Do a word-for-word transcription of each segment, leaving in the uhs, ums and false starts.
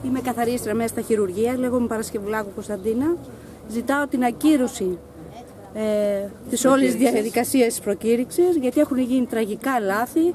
Είμαι καθαρίστρια μέσα στα χειρουργεία, λέγομαι Παρασκευουλάκου Κωνσταντίνα. Ζητάω την ακύρωση ε, της όλης διαδικασίας της προκήρυξης, γιατί έχουν γίνει τραγικά λάθη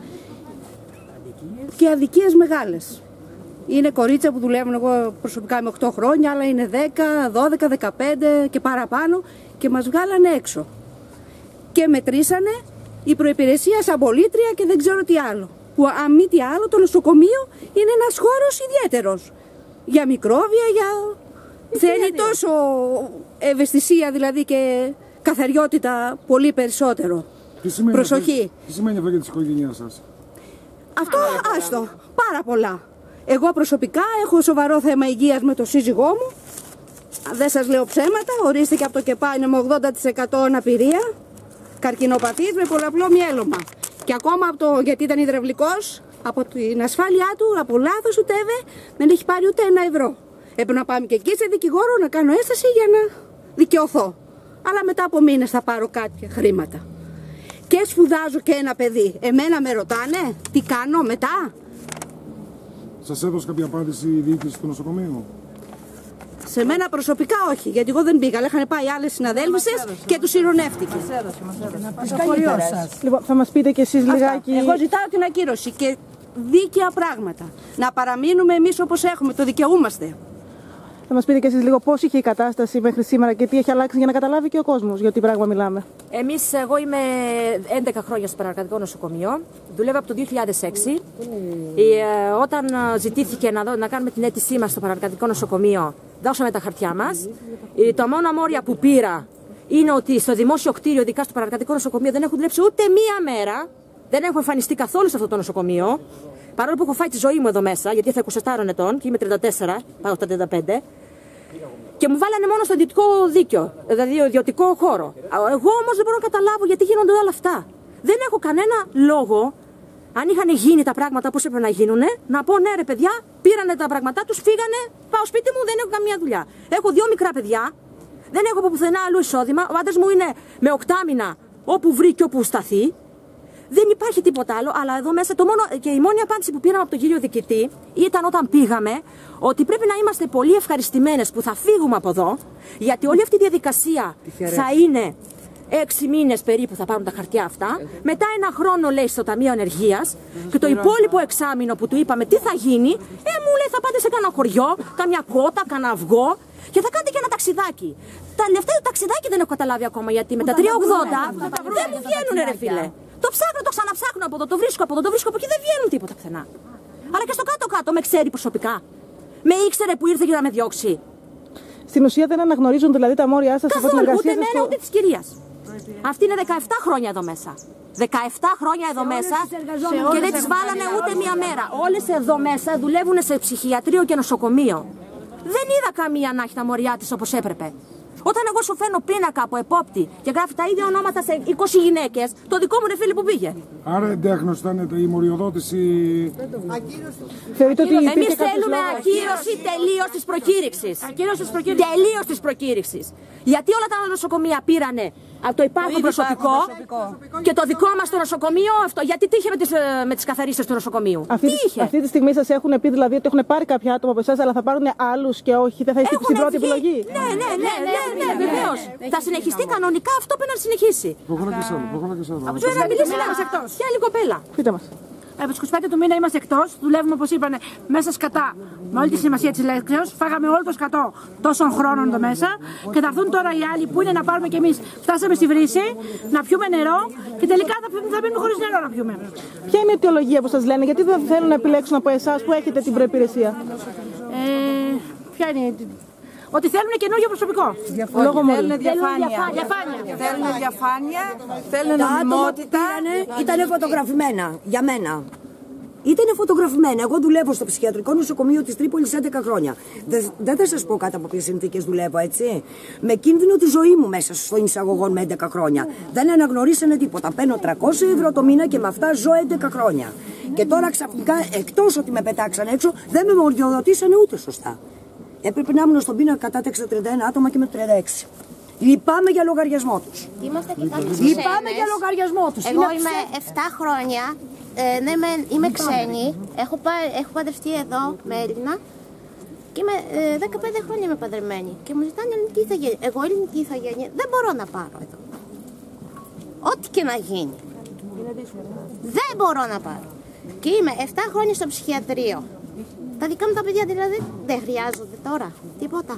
και αδικίες μεγάλες. Είναι κορίτσια που δουλεύουν, εγώ προσωπικά είμαι οκτώ χρόνια, αλλά είναι δέκα, δώδεκα, δεκαπέντε και παραπάνω και μας βγάλανε έξω. Και μετρήσανε η προϋπηρεσία σαν πολίτρια και δεν ξέρω τι άλλο. Που αν μη τι άλλο, το νοσοκομείο είναι ένας χώρος ιδιαίτερος. Για μικρόβια, για... θέλει τόσο ευαισθησία δηλαδή και καθαριότητα πολύ περισσότερο. Τι σημαίνει Προσοχή. Αυτό, τι σημαίνει αυτό για τις οικογένειές σας? Αυτό άστο, πάρα πολλά. Εγώ προσωπικά έχω σοβαρό θέμα υγείας με το σύζυγό μου. Δεν σας λέω ψέματα, ορίστηκε από το ΚΕΠΑ, είναι με ογδόντα τοις εκατό αναπηρία. Καρκινοπαθής με πολλαπλό μυέλωμα. Και ακόμα από το, γιατί ήταν υδραυλικός, από την ασφάλειά του, από λάθος ούτε δεν έχει πάρει ούτε ένα ευρώ. Έπρεπε να πάμε και εκεί σε δικηγόρο να κάνω ένσταση για να δικαιωθώ. Αλλά μετά από μήνες θα πάρω κάποια χρήματα. Και σπουδάζω και ένα παιδί. Εμένα με ρωτάνε τι κάνω μετά. Σας έδωσε κάποια απάντηση η διοίκηση του νοσοκομείου? Σε μένα προσωπικά όχι, γιατί εγώ δεν πήγα. Αλλά είχαν πάει άλλες συναδέλφισες και τους ειρωνεύτηκε. Λοιπόν, θα μας πείτε κι εσείς λιγάκι. Εγώ ζητάω την ακύρωση και δίκαια πράγματα. Να παραμείνουμε εμείς όπως έχουμε, το δικαιούμαστε. Θα μας πείτε κι εσείς λίγο πώς είχε η κατάσταση μέχρι σήμερα και τι έχει αλλάξει για να καταλάβει και ο κόσμος για τι πράγμα μιλάμε. Εμείς, εγώ είμαι έντεκα χρόνια στο Παρακρατικό Νοσοκομείο, δουλεύω από το δύο χιλιάδες έξι. Ε, όταν ζητήθηκε να, δω, να κάνουμε την αίτησή μας στο Παρακρατικό Νοσοκομείο, δώσαμε τα χαρτιά μας. Ε, το μόνο αμόρια που πήρα είναι ότι στο δημόσιο κτίριο, ειδικά στο Παρακρατικό Νοσοκομείο, δεν έχουν δουλέψει ούτε μία μέρα. Δεν έχω εμφανιστεί καθόλου σε αυτό το νοσοκομείο. Παρόλο που έχω φάει τη ζωή μου εδώ μέσα, γιατί θα είκοσι τέσσερα ετών και είμαι τριάντα τέσσερα, πάω στα τριάντα πέντε. Και μου βάλανε μόνο στο ιδιωτικό δίκαιο, δηλαδή ιδιωτικό χώρο. Εγώ όμως δεν μπορώ να καταλάβω γιατί γίνονται όλα αυτά. Δεν έχω κανένα λόγο, αν είχαν γίνει τα πράγματα όπως έπρεπε να γίνουν, να πω ναι, ρε παιδιά, πήρανε τα πράγματά τους, φύγανε, πάω σπίτι μου, δεν έχω καμία δουλειά. Έχω δύο μικρά παιδιά, δεν έχω από πουθενά αλλού εισόδημα. Ο άντρας μου είναι με οκτάμινα όπου βρει και όπου σταθεί. Δεν υπάρχει τίποτα άλλο, αλλά εδώ μέσα το μόνο, και η μόνη απάντηση που πήραμε από τον κύριο διοικητή ήταν όταν πήγαμε ότι πρέπει να είμαστε πολύ ευχαριστημένες που θα φύγουμε από εδώ, γιατί όλη αυτή η διαδικασία θα είναι έξι μήνες περίπου θα πάρουν τα χαρτιά αυτά, μετά ένα χρόνο λέει στο Ταμείο Ανεργίας και το υπόλοιπο εξάμηνο που του είπαμε τι θα γίνει, ε, μου λέει θα πάτε σε κανένα χωριό, καμιά κότα, κανένα αυγό και θα κάνετε και ένα ταξιδάκι. Τα λεφτά του ταξιδάκι δεν έχω καταλάβει ακόμα γιατί με τα τρία ογδόντα δεν μου βγαίνουνε ρε φίλε. Το ψάχνω, το ξαναψάχνω από εδώ, το βρίσκω από εδώ, το βρίσκω από εκεί, δεν βγαίνουν τίποτα πουθενά. Αλλά και στο κάτω-κάτω με ξέρει προσωπικά. Με ήξερε που ήρθε για να με διώξει. Στην ουσία δεν αναγνωρίζουν δηλαδή τα μόρια σας από την εργασία σας? Ούτε εμένα ούτε της κυρίας. Αυτή είναι δεκαεπτά χρόνια εδώ μέσα. δεκαεπτά χρόνια εδώ μέσα και δεν τις βάλανε ούτε μία μέρα. Όλες εδώ μέσα δουλεύουν σε ψυχιατρίο και νοσοκομείο. Δεν είδα καμία να έχει τα μόρια της όπως έπρεπε. Όταν εγώ σου φέρνω πίνακα από επόπτη και γράφει τα ίδια ονόματα σε είκοσι γυναίκες, το δικό μου ρε φίλε που πήγε. Άρα εντέχνος ήταν η μοριοδότηση. Εμείς θέλουμε ακύρωση τελείως της προκήρυξης. Τελείως της προκήρυξης. Γιατί όλα τα νοσοκομεία πήρανε από το υπάρχον προσωπικό, προσωπικό και το δικό μας το νοσοκομείο αυτό. Γιατί τι είχε με τις, με τις καθαρίστες του νοσοκομείου? Αυτή, τι είχε? Αυτή τη στιγμή σας έχουν πει δηλαδή ότι έχουν πάρει κάποια άτομα από εσάς, αλλά θα πάρουν άλλους και όχι, δεν θα είστε στην πρώτη επιλογή? Ναι, ναι, ναι, ναι, ναι, ναι βεβαίως. Θα συνεχιστεί κανονικά αυτό που να συνεχίσει. Προχωρά και σ' άλλο, προχωρά και σ' άλλο. Από τους να μιλήσει είμαστε εκτός. Ποια άλλη κοπέλα? Πείτε μας. Από τις είκοσι πέντε του μήνα είμαστε εκτός, δουλεύουμε όπως είπανε μέσα σκατά. Με όλη τη σημασία της λέξεως, φάγαμε όλο το σκατό τόσων χρόνων εδώ μέσα και θα έρθουν τώρα οι άλλοι που είναι να πάρουμε κι εμείς. Φτάσαμε στη βρύση, να πιούμε νερό και τελικά θα, θα πίνουμε χωρίς νερό να πιούμε. Ποια είναι η αιτιολογία που σας λένε, γιατί δεν θέλουν να επιλέξουν από εσάς που έχετε την προϋπηρεσία? Ε, ποια είναι η... Ότι θέλουν καινούργιο προσωπικό. Λόγω θέλουν διαφάνεια. διαφάνεια. Θέλουν διαφάνεια, θέλουν νομιμότητα. Ήταν φωτογραφημένα για μένα. Ήταν φωτογραφημένα. Εγώ δουλεύω στο ψυχιατρικό νοσοκομείο της Τρίπολης έντεκα χρόνια. Δεν, δεν θα σας πω κάτω από ποιες συνθήκες δουλεύω, έτσι. Με κίνδυνο τη ζωή μου μέσα στον εισαγωγών με έντεκα χρόνια. Δεν αναγνωρίσανε τίποτα. Παίρνω τριακόσια ευρώ το μήνα και με αυτά ζω έντεκα χρόνια. Και τώρα ξαφνικά, εκτός ότι με πετάξανε έξω, δεν με μοριοδοτήσανε ούτε σωστά. Έπρεπε να ήμουν στον πίνακα, κατάτεξα τριάντα ένα άτομα και με τριάντα έξι. Λυπάμαι για λογαριασμό τους. Είμαστε και κάποιες Λυπάμαι για λογαριασμό τους. Εγώ είμαι επτά χρόνια, ε, ναι, είμαι, είμαι ξένη, έχω, πα, έχω παντρευτεί εδώ με Έλληνα Και είμαι ε, δεκαπέντε χρόνια είμαι παντρεμένη και μου ζητάνε ελληνική ηθαγένεια. Εγώ ελληνική ηθαγένεια δεν μπορώ να πάρω εδώ. Ό,τι και να γίνει. Δεν μπορώ να πάρω. Και είμαι επτά χρόνια στο ψυχιατρίο. Τα δικά μου τα παιδιά δηλαδή δεν χρειάζονται τώρα τίποτα.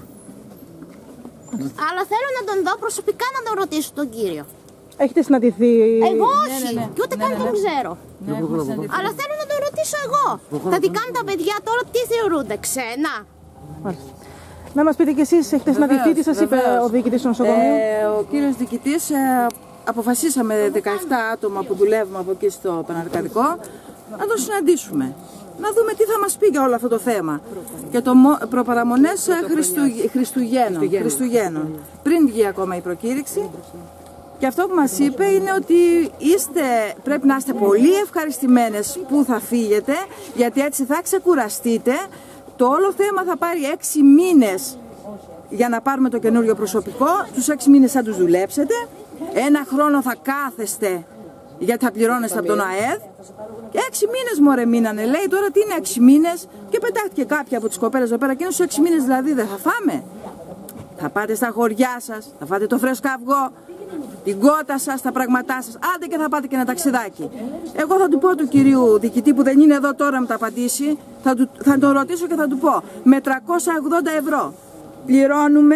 Αλλά θέλω να τον δω προσωπικά, να τον ρωτήσω τον κύριο. Έχετε συναντηθεί? Εγώ όχι, ναι, ναι, ναι. Και ούτε καν ναι, ναι, τον ξέρω. Ναι, ναι, αλλά θέλω να τον ρωτήσω εγώ. Τα δικά μου τα παιδιά τώρα τι θεωρούνται, ξένα? Μάλιστα. Να μας πείτε κι εσείς, έχετε συναντηθεί, τι σας είπε ο διοικητής του νοσοκομείου? Ε, ο κύριος διοικητής, ε, αποφασίσαμε δεκαεπτά άτομα που δουλεύουμε από εκεί στο Παναρκαδικό να το συναντήσουμε. Να δούμε τι θα μας πει για όλο αυτό το θέμα. Και το προπαραμονές Χριστου, Χριστουγέννων, Χριστουγέννων. Πριν βγει ακόμα η προκήρυξη. Και αυτό που μας είπε είναι ότι είστε, πρέπει να είστε πολύ ευχαριστημένες που θα φύγετε, γιατί έτσι θα ξεκουραστείτε. Το όλο θέμα θα πάρει έξι μήνες για να πάρουμε το καινούριο προσωπικό. Τους έξι μήνες θα τους δουλέψετε. Ένα χρόνο θα κάθεστε γιατί θα πληρώνεστε από τον ΑΕΔ. Και έξι μήνες μωρέ μείνανε, λέει. Τώρα τι είναι έξι μήνες? Και πετάχτηκε κάποια από τις κοπέλες εδώ πέρα. Και στους έξι μήνες δηλαδή δεν θα φάμε? Θα πάτε στα χωριά σας, θα φάτε το φρέσκο αυγό, την κότα σας, τα πράγματά σας. Άντε και θα πάτε και ένα ταξιδάκι. Εγώ θα του πω του κυρίου διοικητή που δεν είναι εδώ τώρα να τα απαντήσει, θα, του, θα τον ρωτήσω και θα του πω. Με τριακόσια ογδόντα ευρώ πληρώνουμε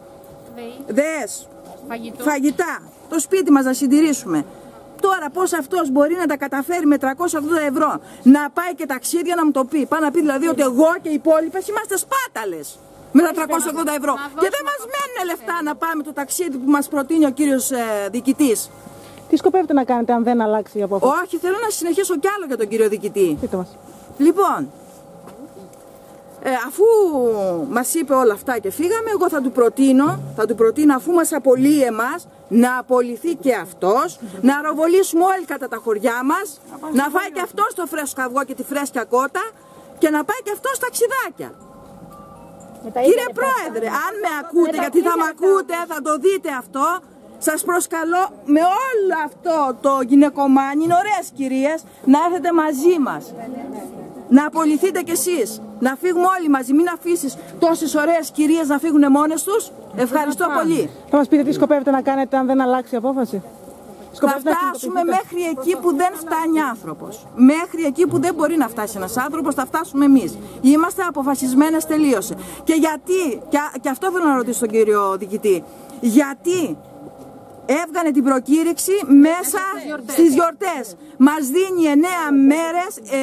δες, φαγητά, το σπίτι μας να συντηρήσουμε. Τώρα πώς αυτός μπορεί να τα καταφέρει με τριακόσια ογδόντα ευρώ να πάει και ταξίδια να μου το πει? Πάει να πει δηλαδή ότι εγώ και οι υπόλοιπες είμαστε σπάταλες με τα τριακόσια ογδόντα ευρώ. Και δεν μας μένουν λεφτά να πάμε το ταξίδι που μας προτείνει ο κύριος ε, διοικητής. Τι σκοπεύετε να κάνετε αν δεν αλλάξει η απόφαση? Όχι, θέλω να συνεχίσω κι άλλο για τον κύριο διοικητή. Πείτε μας. Λοιπόν, ε, αφού μας είπε όλα αυτά και φύγαμε, εγώ θα του προτείνω, θα του προτείνω αφού μας απολύει εμάς, να απολυθεί και αυτός, να ροβολήσουμε όλοι κατά τα χωριά μας, να φάει και αυτός το φρέσκο αυγό και τη φρέσκια κότα και να πάει και αυτός ταξιδάκια. Κύριε Πρόεδρε, αν με ακούτε, γιατί θα με ακούτε, θα το δείτε αυτό, σας προσκαλώ με όλο αυτό το γυναικομάνι, είναι ωραίες κυρίες, να έρθετε μαζί μας. Να απολυθείτε κι εσείς, να φύγουμε όλοι μαζί, μην αφήσεις τόσες ωραίες κυρίες να φύγουν μόνες τους. Ευχαριστώ πολύ. Θα μας πείτε τι σκοπεύετε να κάνετε αν δεν αλλάξει η απόφαση? Θα φτάσουμε μέχρι εκεί που δεν φτάνει άνθρωπος. Μέχρι εκεί που δεν μπορεί να φτάσει ένας άνθρωπος, θα φτάσουμε εμείς. Είμαστε αποφασισμένες, τελείωσε. Και γιατί, και, και αυτό θέλω να ρωτήσω τον κύριο διοικητή, γιατί έβγανε την προκήρυξη μέσα στις γιορτές. Μας δίνει εννέα μέρες, ε,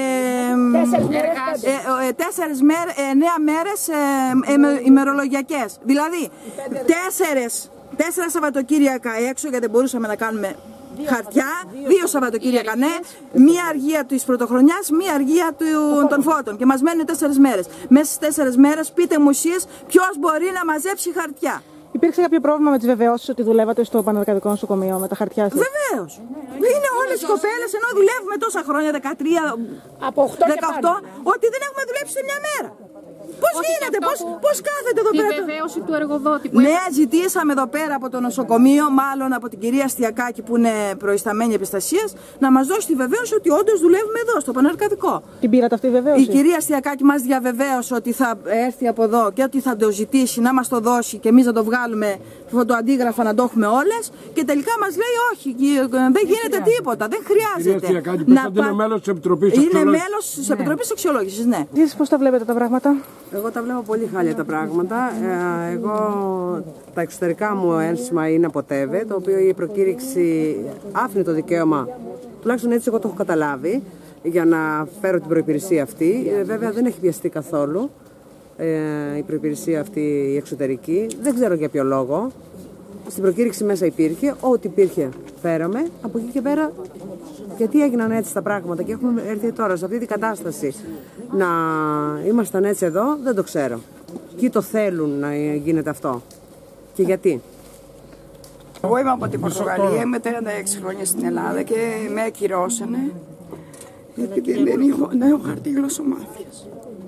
ε, ε, τέσσερις μέρες, εννέα μέρες ε, ε, ημερολογιακές. Δηλαδή, τέσσερες, τέσσερα Σαββατοκύριακα έξω, γιατί δεν μπορούσαμε να κάνουμε χαρτιά, δύο Σαββατοκύριακα ναι, μία αργία της πρωτοχρονιάς, μία αργία του, των φώτων. Και μας μένουν τέσσερις μέρες. Μέσα στις τέσσερις μέρες, πείτε μου εσείς ποιος μπορεί να μαζέψει χαρτιά. Υπήρξε κάποιο πρόβλημα με τις βεβαιώσεις ότι δουλεύατε στο Παναρκαδικό νοσοκομείο με τα χαρτιά σας? Βεβαίως. Είναι όλες οι κοπέλες, ενώ δουλεύουμε τόσα χρόνια, δεκατρία, δεκαοκτώ, ότι δεν έχουμε δουλέψει σε μια μέρα. Πώς γίνεται, πώς, πώς κάθεται εδώ τη πέρα? Τη βεβαίωση του εργοδότη. Που ναι, έχει... ζητήσαμε εδώ πέρα από το νοσοκομείο, μάλλον από την κυρία Στιακάκη που είναι προϊσταμένη επιστασίας, να μας δώσει τη βεβαίωση ότι όντως δουλεύουμε εδώ, στο Παναρκαδικό. Την πήρατε αυτή τη βεβαίωση? Η κυρία Στιακάκη μας διαβεβαίωσε ότι θα έρθει από εδώ και ότι θα το ζητήσει, να μας το δώσει και εμείς να το βγάλουμε φωτοαντίγραφα να το έχουμε όλες. Και τελικά μας λέει όχι, δεν γίνεται τίποτα, δεν χρειάζεται. Κυρία Στιακάκη, να πα... είναι μέλος της Επιτροπής Είναι μέλος της Επιτροπής Αξιολόγησης, ναι. Εσείς πώς τα βλέπετε τα πράγματα? Εγώ τα βλέπω πολύ χάλια τα πράγματα. Εγώ, τα εξωτερικά μου ένσημα είναι από ΤΕΒΕ, το οποίο η προκήρυξη άφηνε το δικαίωμα, τουλάχιστον έτσι εγώ το έχω καταλάβει, για να φέρω την προϋπηρεσία αυτή. Βέβαια δεν έχει πιαστεί καθόλου η προϋπηρεσία αυτή η εξωτερική. Δεν ξέρω για ποιο λόγο. Στην προκήρυξη μέσα υπήρχε, ό,τι υπήρχε φέραμε. Από εκεί και πέρα, γιατί έγιναν έτσι τα πράγματα και έχουμε έρθει τώρα σε αυτή την κατάσταση να ήμασταν έτσι εδώ, δεν το ξέρω. Ποιοι το θέλουν να γίνεται αυτό και γιατί. Εγώ είμαι από την Πορτογαλία, είμαι τριάντα έξι χρόνια στην Ελλάδα και με ακυρώσανε επειδή δεν έχω, δεν έχω χαρτί γλωσσομάθειας.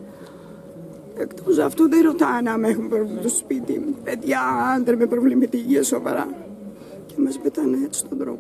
Εκτός αυτού δεν ρωτάνε αν έχουμε πρόβλημα στο σπίτι, παιδιά, άντρε με προβληματική υγεία σοβαρά και μας πετάνε έτσι στον τρόπο.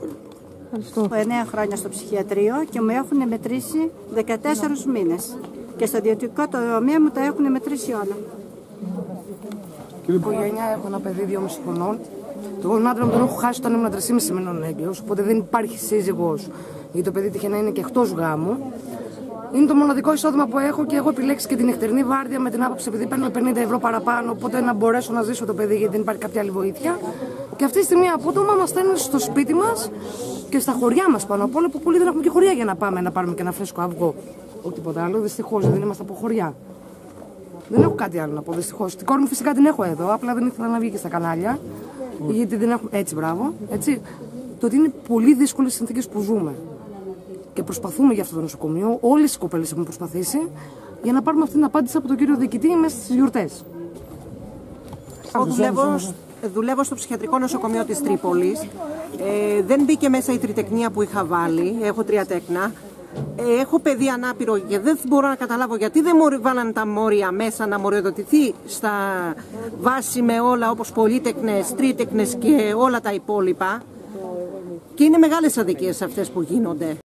Έχω εννέα χρόνια στο ψυχιατρίο και μου έχουν μετρήσει δεκατέσσερις μήνες. Και στα ιδιωτικό τομέα μου τα έχουν μετρήσει όλα. Στην οικογένεια έχω ένα παιδί δυόμισι χρονών. Τον άντρα μου τον έχω χάσει όταν ήμουν τρεισήμισι μηνών έγκυος, οπότε δεν υπάρχει σύζυγος, γιατί το παιδί τυχε να είναι και εκτός γάμου. Είναι το μοναδικό εισόδημα που έχω και έχω επιλέξει και την νυχτερινή βάρδια με την άποψη επειδή παίρνω πενήντα ευρώ παραπάνω, οπότε να μπορέσω να ζήσω το παιδί γιατί δεν υπάρχει κάποια άλλη βοήθεια. Και αυτή τη στιγμή απότομα μας στέλνουν στο σπίτι μας και στα χωριά μας πάνω απ' όλα, που πολλοί δεν έχουμε και χωριά για να πάμε να πάρουμε και ένα φρέσκο αυγό. Όχι τίποτα άλλο, δυστυχώς δεν είμαστε από χωριά. Δεν έχω κάτι άλλο να πω, δυστυχώς. Την κόρη μου φυσικά την έχω εδώ, απλά δεν ήθελα να βγει και στα κανάλια. Γιατί δεν έχουμε. Έτσι, μπράβο. Έτσι. Το ότι είναι πολύ δύσκολες συνθήκες που ζούμε. Και προσπαθούμε για αυτό το νοσοκομείο, όλες οι κοπέλες έχουν προσπαθήσει, για να πάρουμε αυτή την απάντηση από τον κύριο διοικητή μέσα στις γιορτές. Εγώ δουλεύω, δουλεύω στο ψυχιατρικό νοσοκομείο της Τρίπολης. Ε, δεν μπήκε μέσα η τριτεκνία που είχα βάλει, έχω τρία τέκνα. Ε, έχω παιδί ανάπηρο και δεν μπορώ να καταλάβω γιατί δεν μου βάλαν τα μόρια μέσα να μοριοδοτηθεί στα βάση με όλα όπως πολύτεκνες, τρίτεκνες και όλα τα υπόλοιπα. Και είναι μεγάλες αδικίες αυτές που γίνονται.